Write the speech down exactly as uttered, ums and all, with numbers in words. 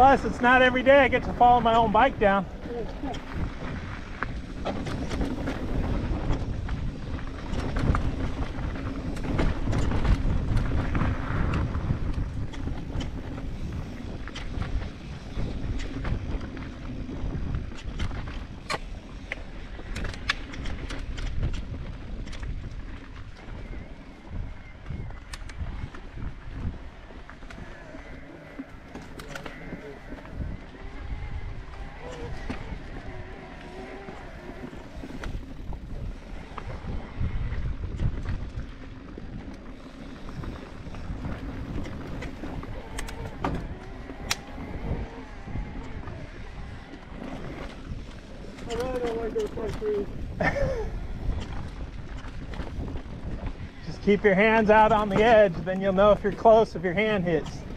Plus, it's not every day I get to follow my own bike down. I really don't like those front trees. Just keep your hands out on the edge, then you'll know if you're close if your hand hits.